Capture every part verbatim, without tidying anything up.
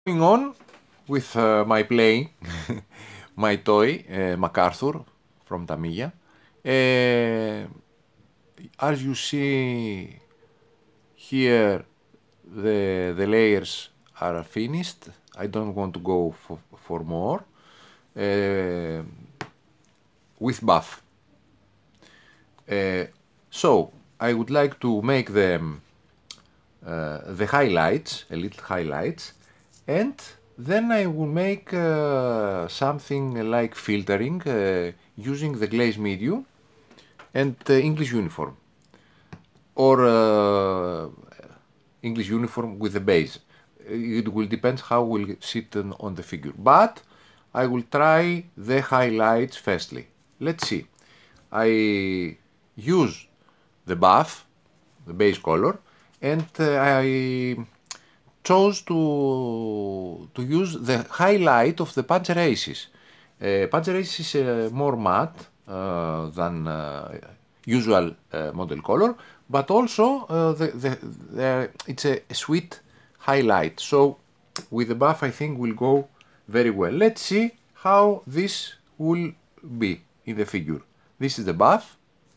Going on with uh, my play, my toy, uh, MacArthur from Tamiya. Uh, as you see here, the, the layers are finished. I don't want to go for, for more. Uh, with buff. Uh, so, I would like to make them uh, the highlights, a little highlights, and then I will make uh, something like filtering uh, using the glaze medium and uh, English uniform, or uh, English uniform with the base. It will depend how will sit on the figure, but I will try the highlights firstly. Let's see. I use the buff, the base color, and uh, I chose to to use the highlight of the Panzer Aces. Uh, Panzer Aces is uh, more matte uh, than uh, usual uh, model color, but also uh, the, the, the, it's a, a sweet highlight. So with the buff, I think will go very well. Let's see how this will be in the figure. This is the buff.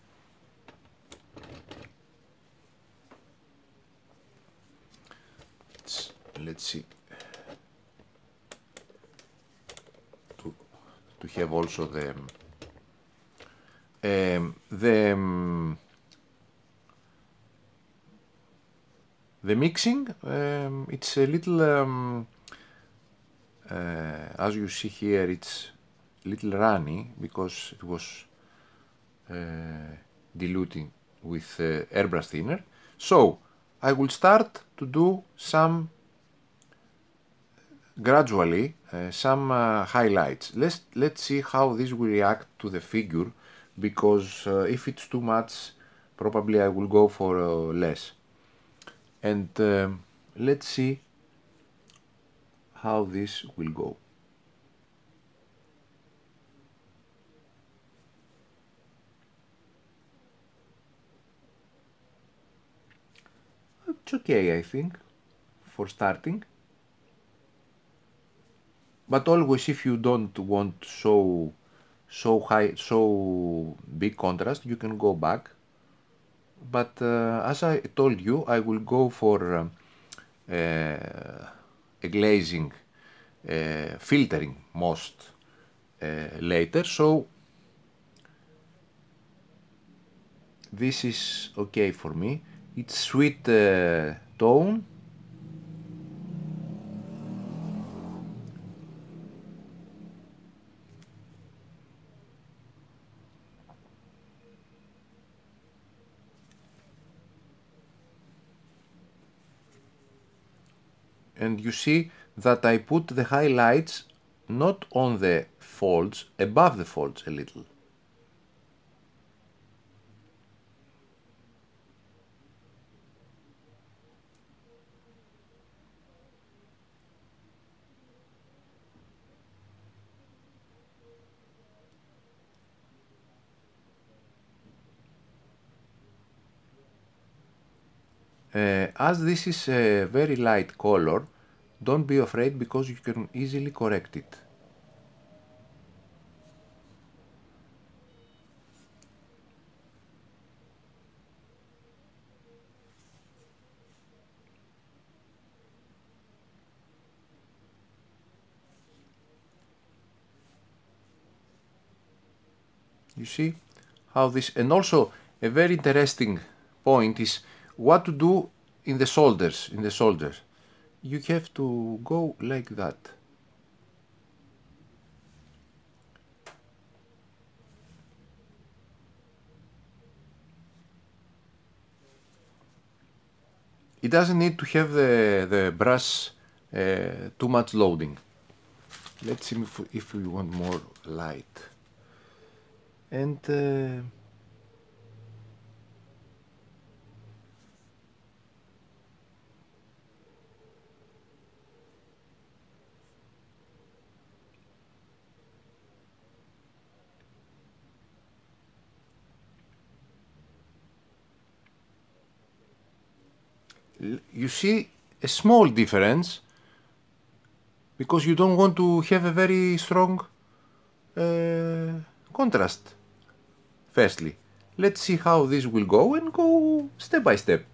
Let's, let's see. To, to have also the um, the um, the mixing. Um, it's a little um, uh, as you see here. It's a little runny because it was uh, diluting with uh, airbrush thinner. So I will start to do some gradually uh, some uh, highlights. Let's let's see how this will react to the figure, because uh, if it's too much, probably I will go for uh, less. And um, let's see how this will go. It's okay, I think, for starting. But always, if you don't want so so high, so big contrast, you can go back. But uh, as I told you, I will go for um, uh, a glazing, uh, filtering most uh, later. So this is okay for me. It's sweet uh, tone. And you see that I put the highlights not on the folds, above the folds a little. Uh, as this is a very light color, don't be afraid, because you can easily correct it. You see how this, and also a very interesting point is what to do in the shoulders, in the shoulders. You have to go like that. It doesn't need to have the, the brush uh, too much loading. Let's see if, if we want more light. And uh, you see a small difference because you don't want to have a very strong uh, contrast. Firstly, let's see how this will go and go step by step.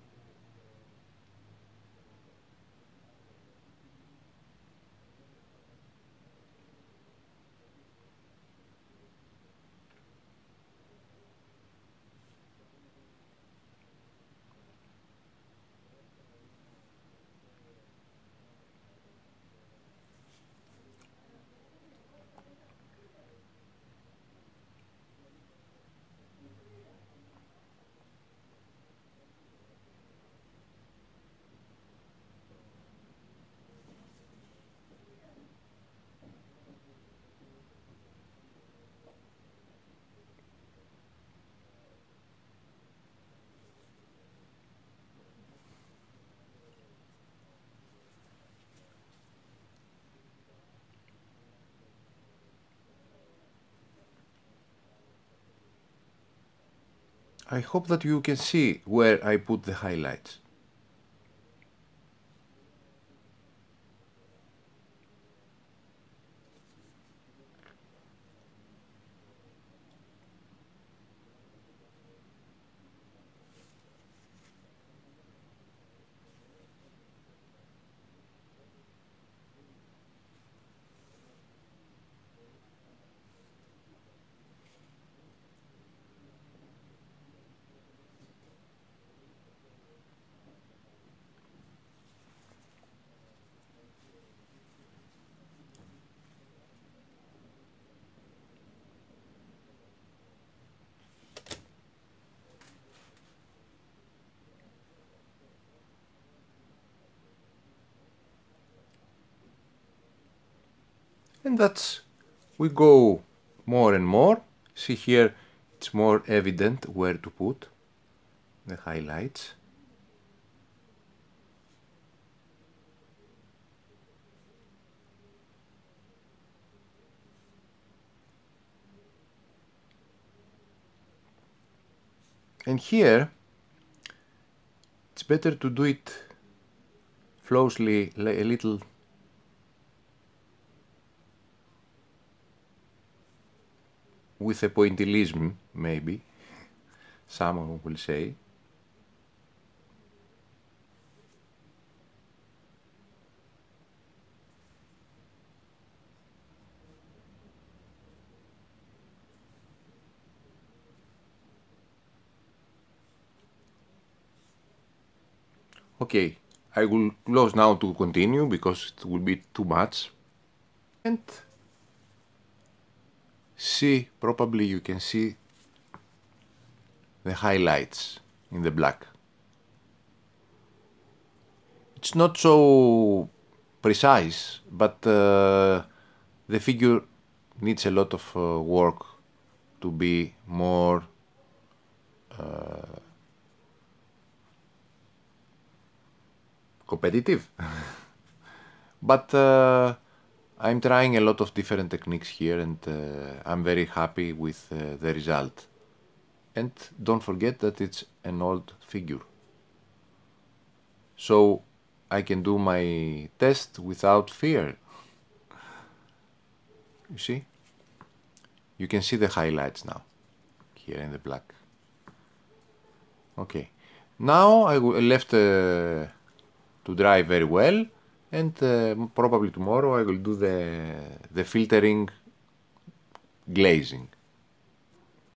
I hope that you can see where I put the highlights. And that's, we go more and more. See here, it's more evident where to put the highlights. And here, it's better to do it flawlessly, a little with a pointillism, maybe, someone will say. Okay, I will close now to continue because it will be too much. And see, probably you can see the highlights in the black. It's not so precise, but uh, the figure needs a lot of uh, work to be more uh, competitive. But uh, I'm trying a lot of different techniques here, and uh, I'm very happy with uh, the result. And don't forget that it's an old figure. So I can do my test without fear. You see? You can see the highlights now, here in the black. Okay. Now I left uh, to dry very well, and uh, probably tomorrow I will do the, the filtering glazing.